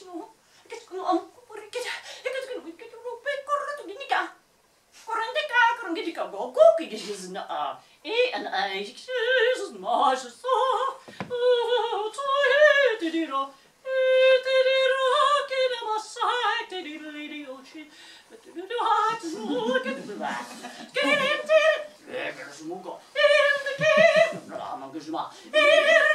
no. Qu'est-ce que nous avons pour qu'est-ce que nous correct ni ka. Correct ka, correct ka go go qu'est-ce na. Et an I Jesus ma so. Oh, to diro. Diro que na masai te diro chi. But do ha to look at the back. Get it. Smoke. In the cave. No, I'm going to